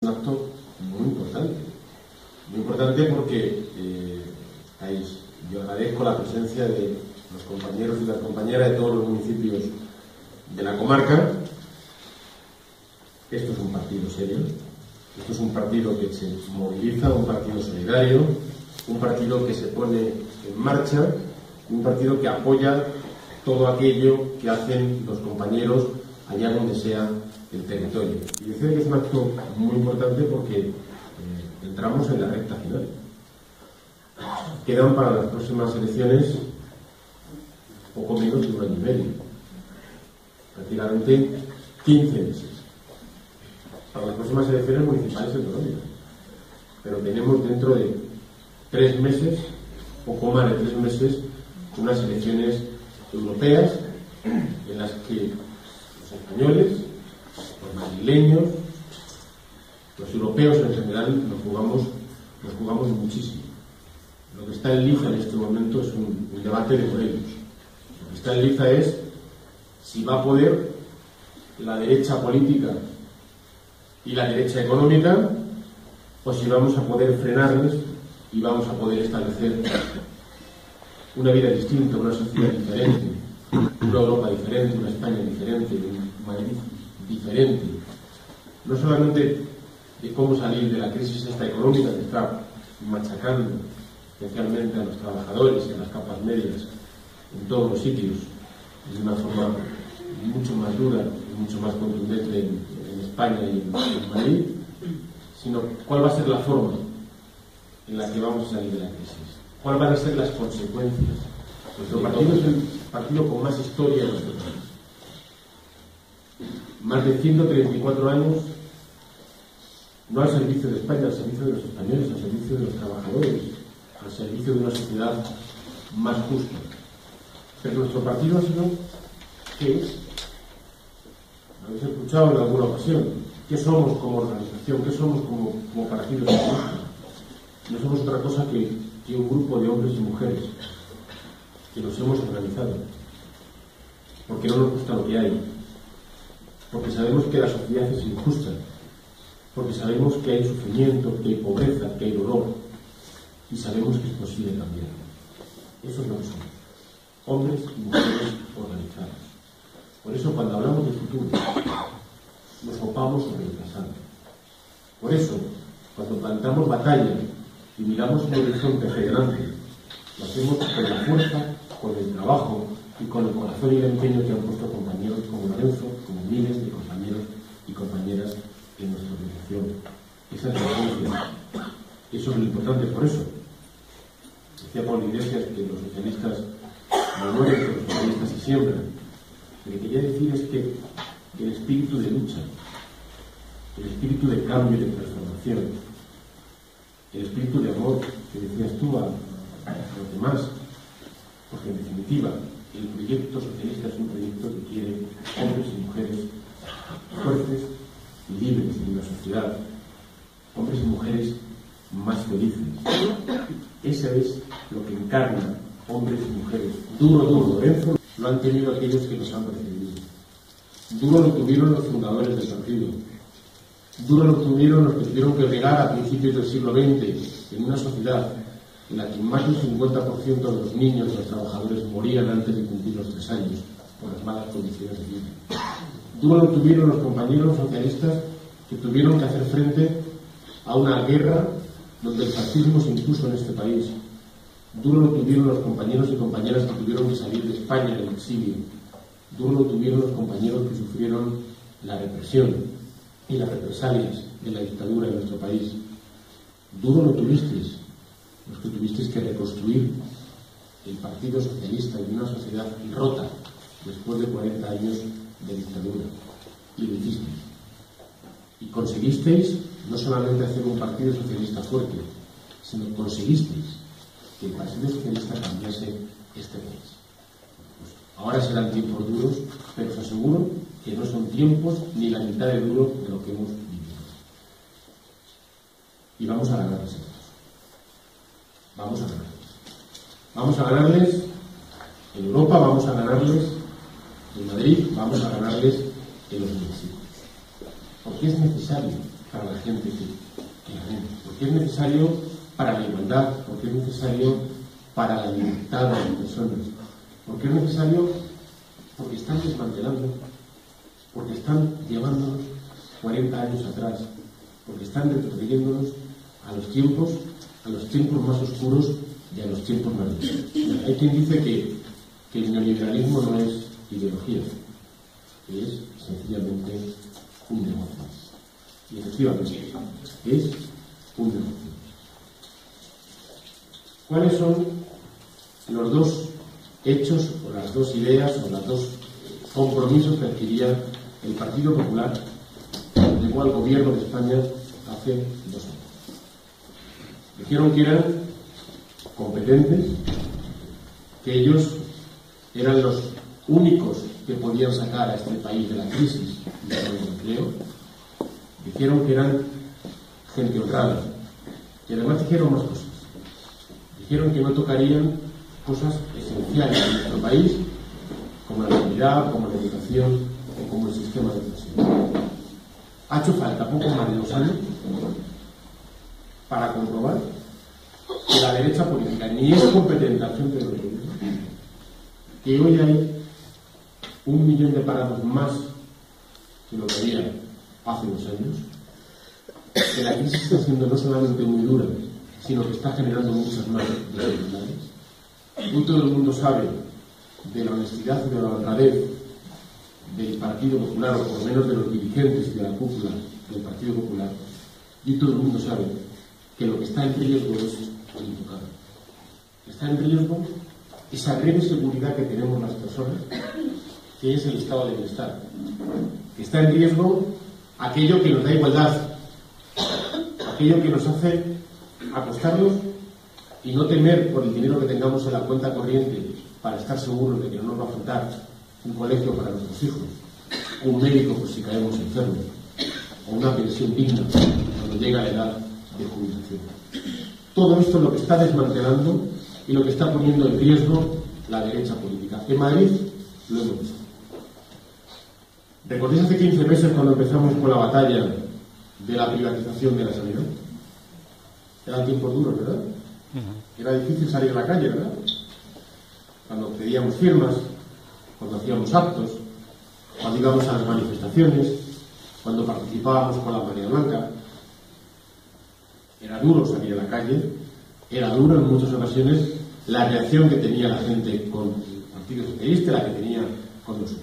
Un acto muy importante porque yo agradezco la presencia de los compañeros y las compañeras de todos los municipios de la comarca. Esto es un partido serio, esto es un partido que se moviliza, un partido solidario, un partido que se pone en marcha, un partido que apoya todo aquello que hacen los compañeros allá donde sea el territorio. Y decía que es un acto muy importante porque entramos en la recta final. Quedan para las próximas elecciones poco menos de un año y medio, prácticamente 15 meses. Para las próximas elecciones municipales y autonómicas. Pero tenemos dentro de 3 meses, poco más de 3 meses, unas elecciones europeas en las que los españoles, los madrileños, los europeos en general nos jugamos muchísimo. Lo que está en liza en este momento es un debate de modelos. Lo que está en liza es si va a poder la derecha política y la derecha económica, o si vamos a poder frenarles y vamos a poder establecer una vida distinta, una sociedad diferente, una Europa diferente, una España diferente, un Madrid diferente. No solamente de cómo salir de la crisis esta económica que está machacando especialmente a los trabajadores y a las capas medias en todos los sitios, de una forma mucho más dura y mucho más contundente en España y en Madrid, sino cuál va a ser la forma en la que vamos a salir de la crisis, cuáles van a ser las consecuencias. Nuestro partido es el partido con más historia en nuestro país. Más de 134 años, no al servicio de España, al servicio de los españoles, al servicio de los trabajadores, al servicio de una sociedad más justa. Pero nuestro partido ha sido, ¿qué es? Lo habéis escuchado en alguna ocasión. ¿Qué somos como organización? ¿Qué somos como partido político? No somos otra cosa que un grupo de hombres y mujeres que nos hemos organizado porque no nos gusta lo que hay, porque sabemos que la sociedad es injusta, porque sabemos que hay sufrimiento, que hay pobreza, que hay dolor, y sabemos que es posible cambiar. Eso es lo que somos, hombres y mujeres organizados. Por eso cuando hablamos de futuro nos copamos sobre el pasado. Por eso cuando plantamos batalla y miramos un horizonte hacia adelante, lo hacemos con la fuerza, con el trabajo y con el corazón y el empeño que han puesto compañeros como Lorenzo, como miles de compañeros y compañeras en nuestra organización. Esa es la esencia. Eso es lo importante. Por eso decía Pablo Iglesias que los socialistas no mueren, que los socialistas se siembran. Lo que quería decir es que el espíritu de lucha, el espíritu de cambio y de transformación, el espíritu de amor que decías tú a los demás, porque en definitiva el proyecto socialista es un proyecto que quiere hombres y mujeres fuertes y libres en una sociedad, hombres y mujeres más felices. Eso es lo que encarna hombres y mujeres. Duro, Lorenzo, lo han tenido aquellos que nos han precedido. Duro lo tuvieron los fundadores del partido. Duro lo tuvieron los que tuvieron que llegar a principios del siglo XX en una sociedad en la que más del 50% de los niños y los trabajadores morían antes de cumplir los 3 años por las malas condiciones de vida. Duro lo tuvieron los compañeros socialistas que tuvieron que hacer frente a una guerra donde el fascismo se impuso en este país. Duro lo tuvieron los compañeros y compañeras que tuvieron que salir de España en el exilio. Duro lo tuvieron los compañeros que sufrieron la represión y las represalias de la dictadura en nuestro país. Duro lo tuvisteis los que tuvisteis que reconstruir el Partido Socialista en una sociedad rota después de 40 años de dictadura. Y lo hicisteis. Y conseguisteis no solamente hacer un Partido Socialista fuerte, sino conseguisteis que el Partido Socialista cambiase este país. Pues ahora serán tiempos duros, pero os aseguro que no son tiempos ni la mitad de duro de lo que hemos vivido. Y vamos a ganarles estos. Vamos a ganarles. Vamos a ganarles en Europa, vamos a ganarles en Madrid, vamos a ganarles en los municipios. Porque es necesario para la gente que la ven, porque es necesario para la igualdad, porque es necesario para la libertad de las personas, porque es necesario porque están desmantelando, porque están llevándonos 40 años atrás, porque están retrocediéndonos a los tiempos más oscuros y a los tiempos más duros. Hay quien dice que el neoliberalismo no es ideología, que es sencillamente un negocio. Y efectivamente, es un negocio. ¿Cuáles son los dos hechos, o las dos ideas, o los dos compromisos que adquiría el Partido Popular, que llegó al gobierno de España hace 2 años? Dijeron que eran competentes, que ellos eran los únicos que podían sacar a este país de la crisis y del empleo. Dijeron que eran gente honrada, y además dijeron más cosas. Dijeron que no tocarían cosas esenciales en nuestro país, como la sanidad, como la educación o como el sistema de pensiones. Ha hecho falta poco más de 2 años para comprobar que la derecha política ni es competente al frente de los gobiernos, que hoy hay 1 millón de parados más que lo que había hace 2 años, que la crisis está siendo no solamente muy dura, sino que está generando muchas más desigualdades. Hoy todo el mundo sabe de la honestidad y de la honradez del Partido Popular, o por lo menos de los dirigentes y de la cúpula del Partido Popular, y todo el mundo sabe que lo que está en riesgo es el intocable. Está en riesgo esa red de seguridad que tenemos las personas, que es el estado de bienestar. Está en riesgo aquello que nos da igualdad, aquello que nos hace acostarnos y no temer por el dinero que tengamos en la cuenta corriente, para estar seguros de que no nos va a faltar un colegio para nuestros hijos, un médico por si caemos enfermos, o una pensión digna cuando llega la edad de jubilación. Todo esto es lo que está desmantelando y lo que está poniendo en riesgo la derecha política. En Madrid lo hemos visto. ¿Recordáis hace 15 meses cuando empezamos con la batalla de la privatización de la sanidad? Eran tiempos duros, ¿verdad? Era difícil salir a la calle, ¿verdad? Cuando pedíamos firmas, cuando hacíamos actos, cuando íbamos a las manifestaciones, cuando participábamos con la Marea Blanca. Era duro salir a la calle, era duro en muchas ocasiones la reacción que tenía la gente con el Partido Socialista, la que tenía con nosotros.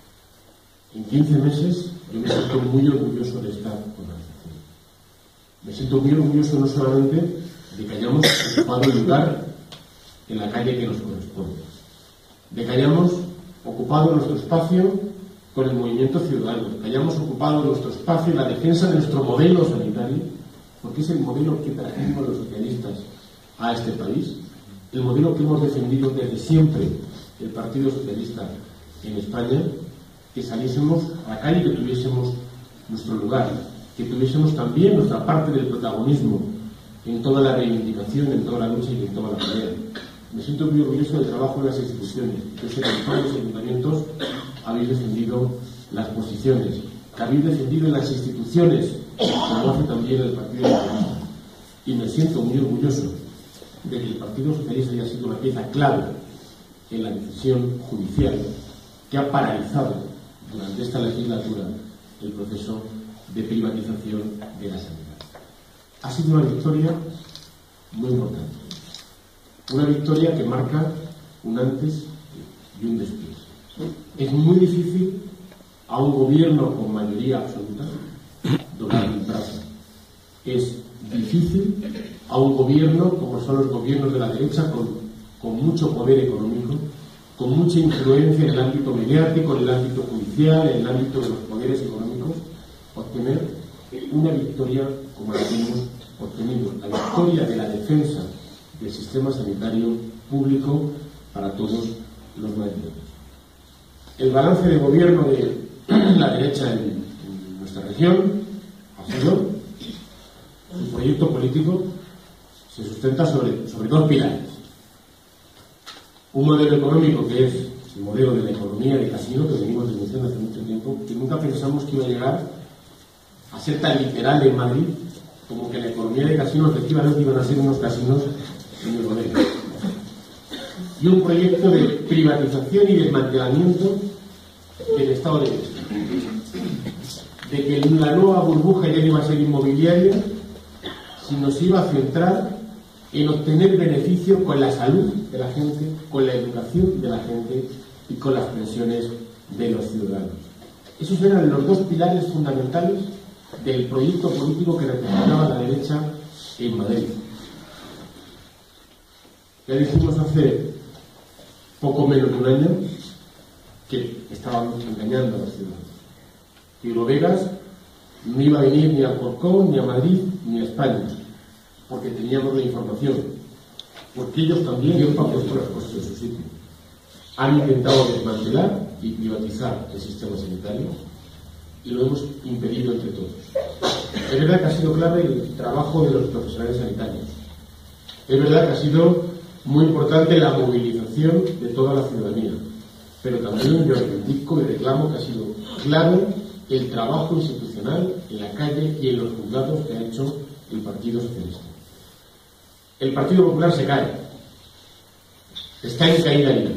En 15 meses yo me siento muy orgulloso de esta organización. Me siento muy orgulloso no solamente de que hayamos ocupado el lugar en la calle que nos corresponde, de que hayamos ocupado nuestro espacio con el movimiento ciudadano, que hayamos ocupado nuestro espacio en la defensa de nuestro modelo sanitario, porque es el modelo que trajimos los socialistas a este país, el modelo que hemos defendido desde siempre el Partido Socialista en España, que saliésemos a la calle y que tuviésemos nuestro lugar, que tuviésemos también nuestra parte del protagonismo en toda la reivindicación, en toda la lucha y en toda la pelea. Me siento muy orgulloso del trabajo de las instituciones, que sé que en todos los ayuntamientos habéis defendido las posiciones, que habéis defendido en las instituciones, como hace también el Partido Socialista. Y me siento muy orgulloso de que el Partido Socialista haya sido una pieza clave en la decisión judicial que ha paralizado durante esta legislatura el proceso de privatización de la sanidad. Ha sido una victoria muy importante. Una victoria que marca un antes y un después. Es muy difícil a un gobierno con mayoría absoluta doblar el brazo. Es difícil a un gobierno como son los gobiernos de la derecha con mucho poder económico, con mucha influencia en el ámbito mediático, en el ámbito judicial, en el ámbito de los poderes económicos, obtener una victoria como la que hemos obtenido, la victoria de la defensa del sistema sanitario público para todos los madrileños. El balance de gobierno de la derecha en nuestra región ha sido: su proyecto político se sustenta sobre 2 pilares. Un modelo económico que es el modelo de la economía de casino, que venimos denunciando hace mucho tiempo, que nunca pensamos que iba a llegar a ser tan literal en Madrid como que la economía de casinos efectivamente iban a ser unos casinos en el Bodega. Y un proyecto de privatización y desmantelamiento del Estado de Derecho. De que la nueva burbuja ya no iba a ser inmobiliaria, sino se iba a centrar en obtener beneficio con la salud de la gente, con la educación de la gente y con las pensiones de los ciudadanos. Esos eran los dos pilares fundamentales del proyecto político que representaba la derecha en Madrid. Ya dijimos hace poco menos de un año que estábamos engañando a los ciudadanos. Que Eurovegas no iba a venir ni a Alcorcón, ni a Madrid, ni a España, porque teníamos la información. Porque ellos también han puesto las cosas en su sitio. Han intentado desmantelar y privatizar el sistema sanitario y lo hemos impedido entre todos. Es verdad que ha sido clave el trabajo de los profesionales sanitarios. Es verdad que ha sido muy importante la movilización de toda la ciudadanía. Pero también yo reivindico y reclamo que ha sido clave el trabajo institucional en la calle y en los juzgados que ha hecho el Partido Socialista. El Partido Popular se cae. Está en caída libre.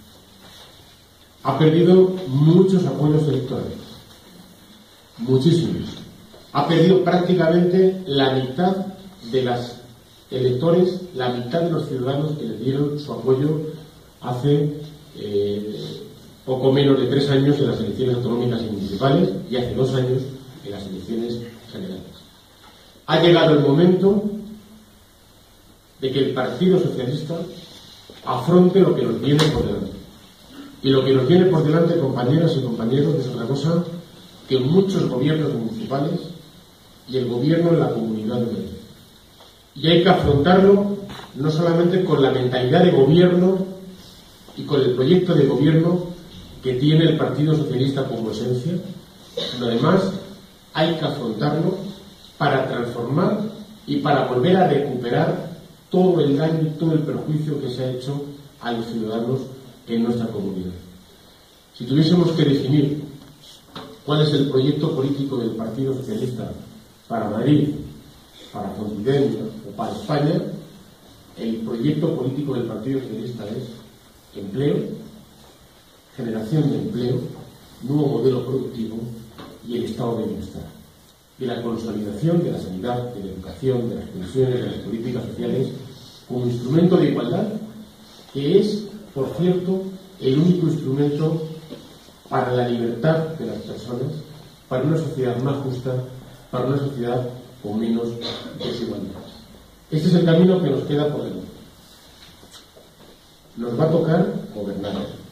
Ha perdido muchos apoyos electorales. Muchísimos. Ha perdido prácticamente la mitad de los electores, la mitad de los ciudadanos que le dieron su apoyo hace poco menos de 3 años en las elecciones autonómicas y municipales y hace 2 años en las elecciones generales. Ha llegado el momento de que el Partido Socialista afronte lo que nos viene por delante. Y lo que nos viene por delante, compañeras y compañeros, es otra cosa que muchos gobiernos municipales y el gobierno en la Comunidad de Madrid. Y hay que afrontarlo no solamente con la mentalidad de gobierno y con el proyecto de gobierno que tiene el Partido Socialista como esencia, sino además hay que afrontarlo para transformar y para volver a recuperar todo el daño y todo el perjuicio que se ha hecho a los ciudadanos en nuestra comunidad. Si tuviésemos que definir cuál es el proyecto político del Partido Socialista para Madrid, para Fontivenga o para España, el proyecto político del Partido Socialista es empleo, generación de empleo, nuevo modelo productivo y el estado de bienestar. Y la consolidación de la sanidad, de la educación, de las pensiones, de las políticas sociales, como instrumento de igualdad, que es, por cierto, el único instrumento para la libertad de las personas, para una sociedad más justa, para una sociedad con menos desigualdades. Este es el camino que nos queda por delante. Nos va a tocar gobernar.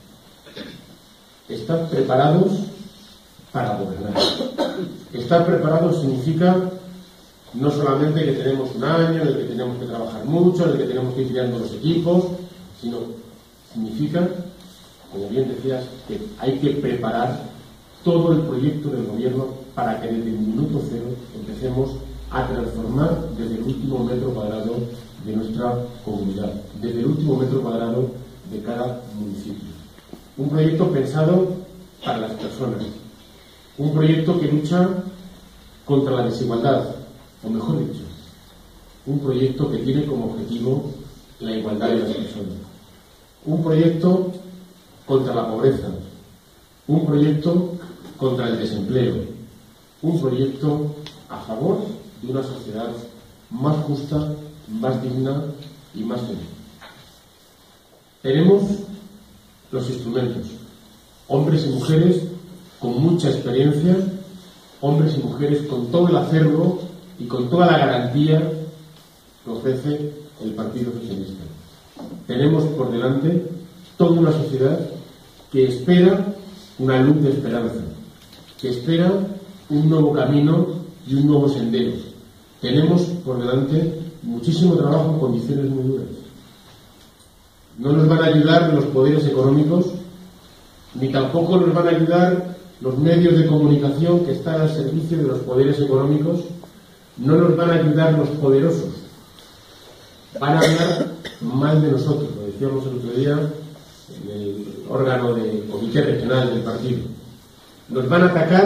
Estar preparados para gobernar. Estar preparados significa no solamente que tenemos un año en el que tenemos que trabajar mucho, en el que tenemos que ir creando los equipos, sino significa, como bien decías, que hay que preparar todo el proyecto del gobierno para que desde el minuto cero empecemos a transformar desde el último metro cuadrado de nuestra comunidad, desde el último metro cuadrado de cada municipio. Un proyecto pensado para las personas, un proyecto que lucha contra la desigualdad, o mejor dicho, un proyecto que tiene como objetivo la igualdad de las personas, un proyecto contra la pobreza, un proyecto contra el desempleo, un proyecto a favor de una sociedad más justa, más digna y más feliz. Tenemos los instrumentos, hombres y mujeres con mucha experiencia, hombres y mujeres con todo el acervo y con toda la garantía que ofrece el Partido Socialista. Tenemos por delante toda una sociedad que espera una luz de esperanza, que espera un nuevo camino y un nuevo sendero. Tenemos por delante muchísimo trabajo en condiciones muy duras. No nos van a ayudar los poderes económicos, ni tampoco nos van a ayudar los medios de comunicación que están al servicio de los poderes económicos. No nos van a ayudar los poderosos. Van a hablar mal de nosotros, lo decíamos el otro día en el órgano del comité regional del partido. Nos van a atacar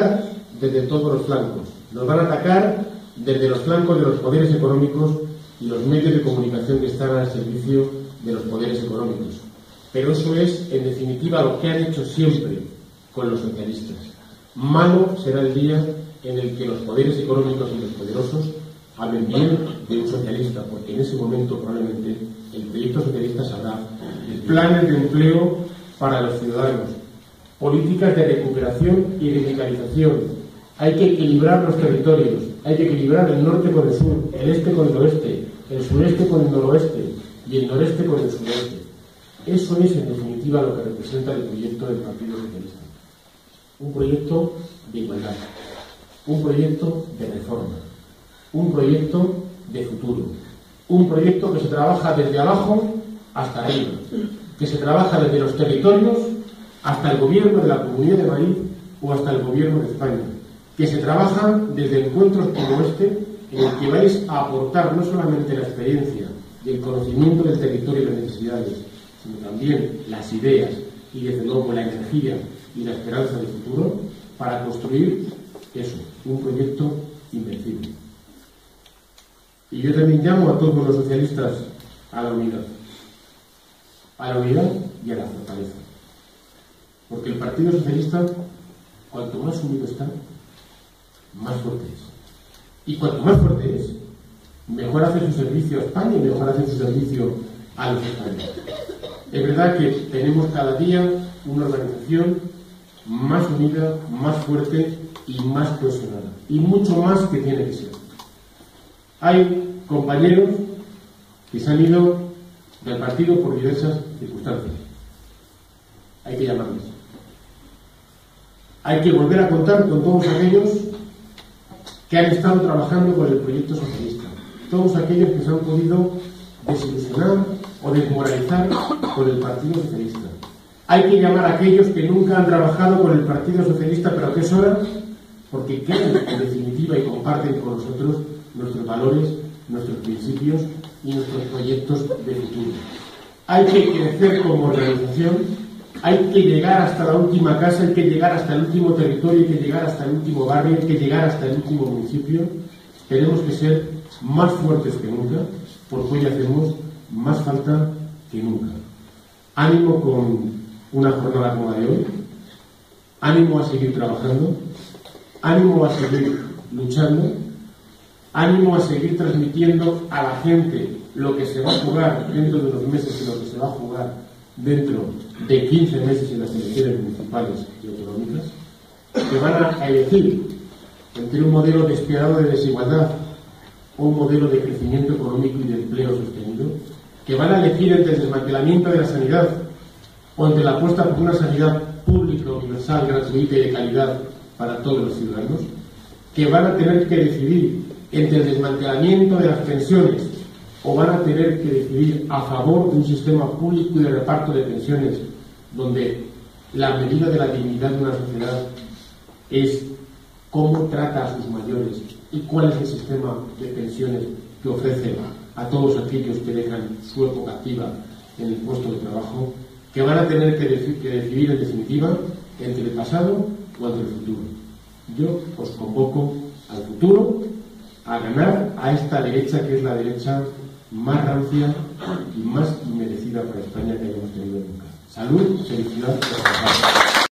desde todos los flancos. Nos van a atacar desde los flancos de los poderes económicos y los medios de comunicación que están al servicio de los poderes económicos. Pero eso es, en definitiva, lo que han hecho siempre con los socialistas. Malo será el día en el que los poderes económicos y los poderosos hablen bien de un socialista, porque en ese momento probablemente el proyecto socialista sabrá planes de empleo para los ciudadanos, políticas de recuperación y revitalización. Hay que equilibrar los territorios, hay que equilibrar el norte con el sur, el este con el oeste, el sureste con el noroeste y el noreste con el sureste. Eso es, en definitiva, lo que representa el proyecto del Partido Socialista. Un proyecto de igualdad, un proyecto de reforma, un proyecto de futuro, un proyecto que se trabaja desde abajo hasta arriba, que se trabaja desde los territorios hasta el gobierno de la Comunidad de Madrid o hasta el gobierno de España, que se trabaja desde encuentros como este, en el que vais a aportar no solamente la experiencia y el conocimiento del territorio y las necesidades, sino también las ideas y desde luego la energía y la esperanza del futuro para construir eso, un proyecto invencible. Y yo también llamo a todos los socialistas a la unidad y a la fortaleza, porque el Partido Socialista, cuanto más unido está, más fuerte es, y cuanto más fuerte es, mejor hace su servicio a España y mejor hace su servicio a los españoles. Es verdad que tenemos cada día una organización más unida, más fuerte y más cohesionada, y mucho más que tiene que ser. Hay compañeros que se han ido del partido por diversas circunstancias. Hay que llamarles. Hay que volver a contar con todos aquellos que han estado trabajando con el proyecto socialista, todos aquellos que se han podido desilusionar o desmoralizar con el Partido Socialista. Hay que llamar a aquellos que nunca han trabajado con el Partido Socialista, pero que es hora, porque creen en definitiva y comparten con nosotros nuestros valores, nuestros principios y nuestros proyectos de futuro. Hay que crecer como organización, hay que llegar hasta la última casa, hay que llegar hasta el último territorio, hay que llegar hasta el último barrio, hay que llegar hasta el último municipio. Tenemos que ser más fuertes que nunca, porque hoy hacemos más falta que nunca. Ánimo con una jornada como la de hoy, ánimo a seguir trabajando, ánimo a seguir luchando, ánimo a seguir transmitiendo a la gente lo que se va a jugar dentro de unos meses y lo que se va a jugar dentro de 15 meses en las elecciones municipales y autonómicas, que van a elegir entre un modelo despiadado de desigualdad o un modelo de crecimiento económico y de empleo sostenido, que van a elegir entre el desmantelamiento de la sanidad o entre la apuesta por una sanidad pública, universal, gratuita y de calidad para todos los ciudadanos, que van a tener que decidir entre el desmantelamiento de las pensiones o van a tener que decidir a favor de un sistema público y de reparto de pensiones donde la medida de la dignidad de una sociedad es cómo trata a sus mayores y cuál es el sistema de pensiones que ofrece a todos aquellos que dejan su época activa en el puesto de trabajo, que van a tener que decidir en definitiva entre el pasado o entre el futuro. Yo os convoco al futuro, a ganar a esta derecha que es la derecha más rancia y más inmerecida para España que hayamos tenido nunca. Salud, felicidad y